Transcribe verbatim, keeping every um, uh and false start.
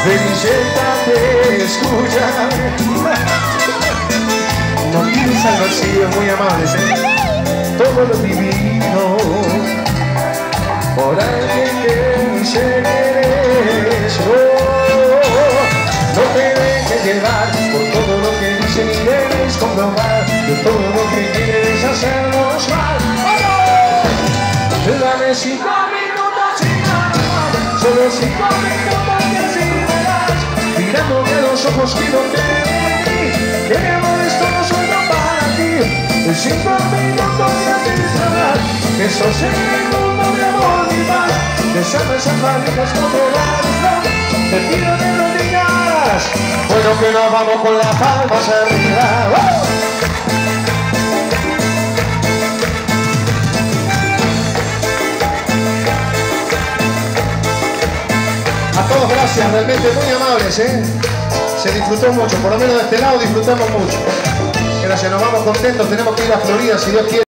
ven y siéntate, escúchame. No mires al vacío, muy amables, ¿eh? Todo lo divino por alguien que dice que eres. Oh, no te dejes llevar por todo lo que dicen y debes comprobar de todo lo que quieres hacernos mal. ¡Oh! Dame cinco minutos y nada, solo cinco minutos y así verás, mirándome a los ojos que no te vi, que mi amor es todo solo para ti. Cinco minutos y así sabrás que sos el mundo de amor y paz. Besame esas manitas con el alma, te pido que lo digas. Bueno, que nos vamos con las palmas arriba. ¡Oh! A todos gracias, realmente muy amables, ¿eh? Se disfrutó mucho, por lo menos de este lado disfrutamos mucho. Gracias, nos vamos contentos, tenemos que ir a Florida si Dios quiere.